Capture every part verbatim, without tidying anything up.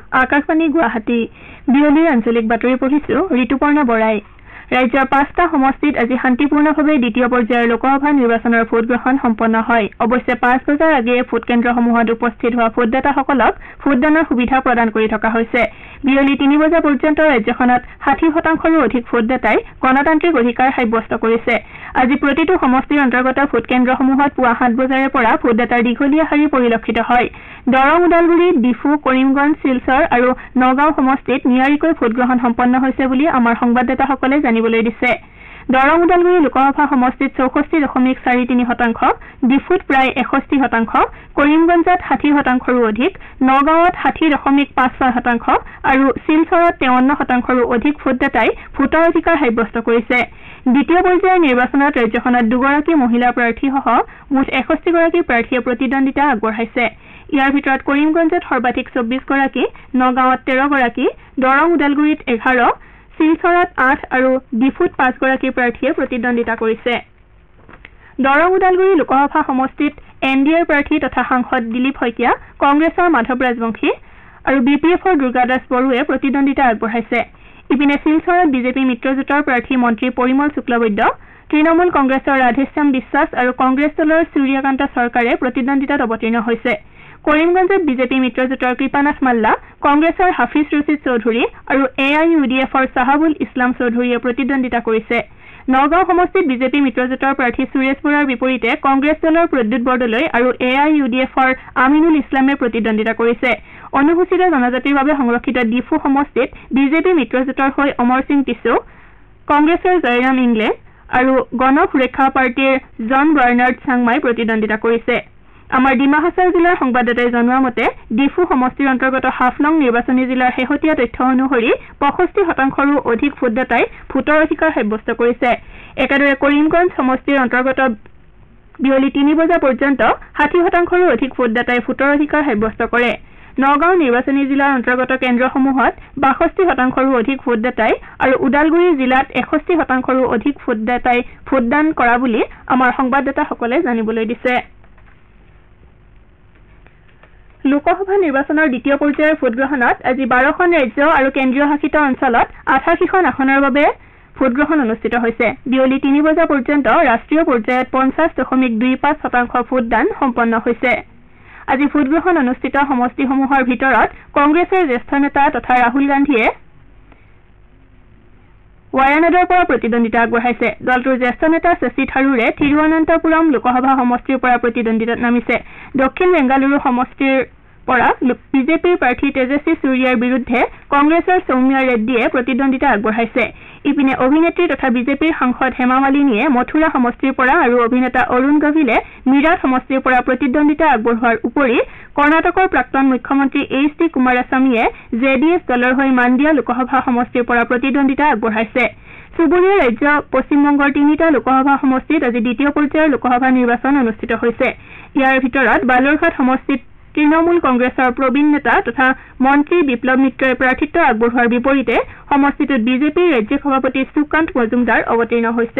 আকাশবাণী গুৱাহাটী বিয়লিৰ আঞ্চলিক বাতৰি পঢ়িছো ঋতুপৰ্ণা বৰাই ৰাজ্যৰ পাঁচটা সমষ্টিত আজি শান্তিপূৰ্ণভাৱে দ্বিতীয় পৰ্যায়ৰ লোকসভা নিৰ্বাচনৰ ভোটগ্ৰহণ সম্পন্ন হয় অৱশ্যে পাঁচ বজাৰ আগেয়ে ভোটকেন্দ্ৰসমূহত উপস্থিত হোৱা ভোটদাতাসকলক ভোটদানৰ সুবিধা প্ৰদান কৰি থকা হৈছে বিয়লি তিনি বজা পৰ্যন্ত ৰাজ্যখনত ষাঠি শতাংশৰো অধিক ভোটদাতাই গণতান্ত্ৰিক অধিকাৰ সাব্যস্ত কৰিছে আজি প্ৰতিটো সমষ্টিৰ অন্তৰ্গত ভোটকেন্দ্ৰসমূহত পুৱা সাত বজাৰে পৰা ভোটদাতাৰ দীঘলীয়া শাৰী পৰিলক্ষিত হয় দৰং ওদালগুৰি ডিফু কৰিমগঞ্জ শিলচৰ আৰু নগাঁও সমষ্টিত নিয়াৰিকৈ ভোটগ্ৰহণ সম্পন্ন হৈছে বুলি আমাৰ সংবাদদাতাসকলে জানিবলৈ দিছে দৰং ওদালগুৰি লোকসভা সমষ্টিত চৌষষ্ঠি দশমিক চাৰি তিনি শতাংশ ডিফুত প্ৰায় এষষ্ঠি শতাংশ কৰিমগঞ্জত ষাঠি শতাংশৰো অধিক নগাঁৱত ষাঠি দশমিক পাঁচ ছয় শতাংশ আৰু শিলচৰত তেৱন্ন শতাংশৰো অধিক ভোটদাতাই ভোটৰ অধিকাৰ সাব্যস্ত কৰিছে দ্বিতীয় পৰ্যায়ৰ নিৰ্বাচনত ৰাজ্যখনত দুগৰাকী মহিলা প্ৰাৰ্থীসহ মুঠ এষষ্ঠিগৰাকী প্ৰাৰ্থীয়ে প্ৰতিদ্বন্দ্বিতা আগবঢ়াইছে ইয়াৰ ভিতৰত কৰিমগঞ্জত সৰ্বাধিক চৌব্বিছ গৰাকী নগাঁৱত তেৰ গৰাকী দৰং ওদালগুৰিত এঘাৰ শিলচৰত আঠ আৰু ডিফুত পাঁচ গৰাকী প্ৰাৰ্থীয়ে প্ৰতিদ্বন্দ্বিতা কৰিছে দৰং ওদালগুৰি লোকসভা সমষ্টিত এন ডি এৰ প্ৰাৰ্থী তথা সাংসদ দিলীপ শইকীয়া কংগ্ৰেছৰ মাধৱ ৰাজবংশী আৰু বি পি এফৰ দুৰ্গাদাস বড়োৱে প্ৰতিদ্বন্দ্বিতা আগবঢ়াইছে ইপিনে শিলচৰত বিজেপি মিত্ৰজোঁটৰ প্ৰাৰ্থী মন্ত্ৰী পৰিমল শুক্লবৈদ্য তৃণমূল কংগ্ৰেছৰ ৰাধেশ্যাম বিশ্বাস আৰু কংগ্ৰেছ দলৰ সূৰ্যকান্ত চৰকাৰে প্ৰতিদ্বন্দ্বিতাত অৱতীৰ্ণ হৈছে কৰিমগঞ্জত বিজেপি মিত্ৰজোঁটৰ কৃপানাথ মাল্লা কংগ্ৰেছৰ হাফিজ ৰছিদ চৌধুৰী আৰু এ আই ইউ ডি এফৰ চাহাবুল ইছলাম চৌধুৰীয়ে প্ৰতিদ্বন্দ্বিতা কৰিছে নগাঁও সমষ্টিত বিজেপি মিত্ৰজোঁটৰ প্ৰাৰ্থী সুৰেশ বৰাৰ বিপৰীতে কংগ্ৰেছ দলৰ প্ৰদ্যুৎ বৰদলৈ আৰু এ আই ইউ ডি এফৰ আমিনুল ইছলামে প্ৰতিদ্বন্দ্বিতা কৰিছে অনুসূচিত জনজাতিৰ বাবে সংৰক্ষিত ডিফু সমষ্টিত বিজেপি মিত্ৰজোঁটৰ হৈ অমৰ সিং টিছৌ কংগ্ৰেছৰ জয়ৰাম ইংলেণ্ড আৰু গণ সুৰক্ষা পাৰ্টীৰ জন বাৰ্নাৰ্ড চাংমাই প্ৰতিদ্বন্দ্বিতা কৰিছে আমাৰ ডিমা হাছাও জিলাৰ সংবাদদাতাই জনোৱা মতে ডিফু সমষ্টিৰ অন্তৰ্গত হাফলং নিৰ্বাচনী জিলাৰ শেহতীয়া তথ্য অনুসৰি পঁয়ষষ্ঠি শতাংশৰো অধিক ভোটদাতাই ভোটৰ অধিকাৰ সাব্যস্ত কৰিছে একেদৰে কৰিমগঞ্জ সমষ্টিৰ অন্তৰ্গত বিয়লি তিনি বজা পৰ্যন্ত ষাঠি শতাংশৰো অধিক ভোটদাতাই ভোটৰ অধিকাৰ সাব্যস্ত কৰে নগাঁও নিৰ্বাচনী জিলাৰ অন্তৰ্গত কেন্দ্ৰসমূহত বাষষ্ঠি শতাংশৰো অধিক ভোটদাতাই আৰু ওদালগুৰি জিলাত এষষ্ঠি শতাংশৰো অধিক ভোটদাতাই ভোটদান কৰা বুলি আমাৰ সংবাদদাতাসকলে জানিবলৈ দিছে লোকসভা নিৰ্বাচনৰ দ্বিতীয় পৰ্যায়ৰ ভোটগ্ৰহণত আজি বাৰখন ৰাজ্য আৰু কেন্দ্ৰীয় শাসিত অঞ্চলত আঠাশীখন আসনৰ বাবে ভোটগ্ৰহণ অনুষ্ঠিত হৈছে বিয়লি তিনি বজা পৰ্যন্ত ৰাষ্ট্ৰীয় পৰ্যায়ত পঞ্চাছ দশমিক দুই পাঁচ শতাংশ ভোটদান সম্পন্ন হৈছে আজি ভোটগ্ৰহণ অনুষ্ঠিত সমষ্টিসমূহৰ ভিতৰত কংগ্ৰেছৰ জ্যেষ্ঠ নেতা তথা ৰাহুল গান্ধীয়ে ৱায়ানাডৰ পৰা প্ৰতিদ্বন্দ্বিতা আগবঢ়াইছে দলটোৰ জ্যেষ্ঠ নেতা শশী থাৰুৰে থিৰুৱনন্তপুৰম লোকসভা সমষ্টিৰ পৰা প্ৰতিদ্বন্দ্বিতাত নামিছে দক্ষিণ বেংগালুৰু সমষ্টিৰ পৰা বিজেপিৰ প্ৰাৰ্থী তেজস্বী সূৰ্যাৰ বিৰুদ্ধে কংগ্ৰেছৰ সৌম্যা ৰেড্ডীয়ে প্ৰতিদ্বন্দ্বিতা আগবঢ়াইছে ইপিনে অভিনেত্ৰী তথা বিজেপিৰ সাংসদ হেমা মালিনীয়ে মথুৰা সমষ্টিৰ পৰা আৰু অভিনেতা অৰুণ গভিলে মিৰাট সমষ্টিৰ পৰা প্ৰতিদ্বন্দ্বিতা আগবঢ়োৱাৰ উপৰি কৰ্ণাটকৰ প্ৰাক্তন মুখ্যমন্ত্ৰী এইচ ডি কুমাৰস্বামীয়ে জে ডি এছ দলৰ হৈ মাণ্ডিয়া লোকসভা সমষ্টিৰ পৰা প্ৰতিদ্বন্দ্বিতা আগবঢ়াইছে চুবুৰীয়া ৰাজ্য পশ্চিমবংগৰ তিনিটা লোকসভা সমষ্টিত আজি দ্বিতীয় পৰ্যায়ৰ লোকসভা নিৰ্বাচন অনুষ্ঠিত হৈছে ইয়াৰ ভিতৰত বালুৰঘাট সমষ্টিত তৃণমূল কংগ্ৰেছৰ প্ৰবীণ নেতা তথা মন্ত্ৰী বিপ্লৱ মিত্ৰই প্ৰাৰ্থিত্ব আগবঢ়োৱাৰ বিপৰীতে সমষ্টিটোত বিজেপিৰ ৰাজ্যিক সভাপতি সুকান্ত মজুমদাৰ অৱতীৰ্ণ হৈছে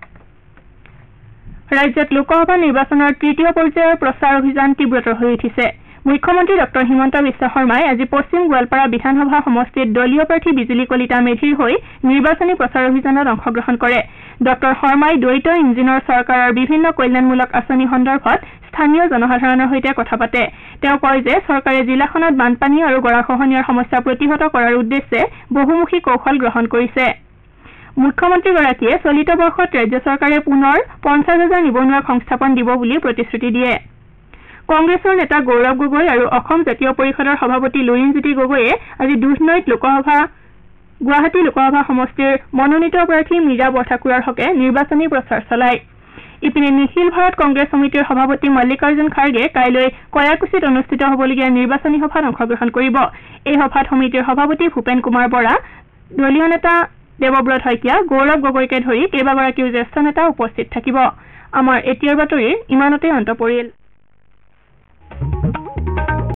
ৰাজ্যত লোকসভা নিৰ্বাচনৰ তৃতীয় পৰ্যায়ৰ প্ৰচাৰ অভিযান তীব্ৰতৰ হৈ উঠিছে মুখ্যমন্ত্ৰী ডক্টৰ হিমন্ত বিশ্ব শৰ্মাই আজি পশ্চিম গোৱালপাৰা বিধানসভা সমষ্টিত দলীয় প্ৰাৰ্থী বিজুলী কলিতা মেধিৰ হৈ নিৰ্বাচনী প্ৰচাৰ অভিযানত অংশগ্ৰহণ কৰে ডক্টৰ শৰ্মাই দ্বৈত ইঞ্জিনৰ চৰকাৰৰ বিভিন্ন কল্যাণমূলক আঁচনি সন্দৰ্ভত স্থানীয় জনসাধাৰণৰ সৈতে কথা পাতে তেওঁ কয় যে চৰকাৰে জিলাখনত বানপানী আৰু গৰাখহনীয়াৰ সমস্যা প্ৰতিহত কৰাৰ উদ্দেশ্যে বহুমুখী কৌশল গ্ৰহণ কৰিছে মুখ্যমন্ত্ৰীগৰাকীয়ে চলিত বৰ্ষত ৰাজ্য চৰকাৰে পুনৰ পঞ্চাছ হাজাৰ নিবনুৱাক সংস্থাপন দিব বুলি প্ৰতিশ্ৰুতি দিয়ে কংগ্ৰেছৰ নেতা গৌৰৱ গগৈ আৰু অসম জাতীয় পৰিষদৰ সভাপতি লুৰিণজ্যোতি গগৈয়ে আজি দুধনৈত লোকসভা গুৱাহাটী লোকসভা সমষ্টিৰ মনোনীত প্ৰাৰ্থী মীৰা বৰঠাকুৰাৰ হকে নিৰ্বাচনী প্ৰচাৰ চলায় ইপিনে নিখিল ভাৰত কংগ্ৰেছ সমিতিৰ সভাপতি মল্লিকাৰ্জুন খাৰ্গে কাইলৈ কয়াকুছিত অনুষ্ঠিত হ'বলগীয়া নিৰ্বাচনী সভাত অংশগ্ৰহণ কৰিব এই সভাত সমিতিৰ সভাপতি ভূপেন কুমাৰ বৰা দলীয় নেতা দেৱব্ৰত শইকীয়া গৌৰৱ গগৈকে ধৰি কেইবাগৰাকীও জ্যেষ্ঠ নেতা উপস্থিত থাকিব আমাৰ এতিয়াৰ বাতৰিৰ ইমানতে অন্ত পৰিল।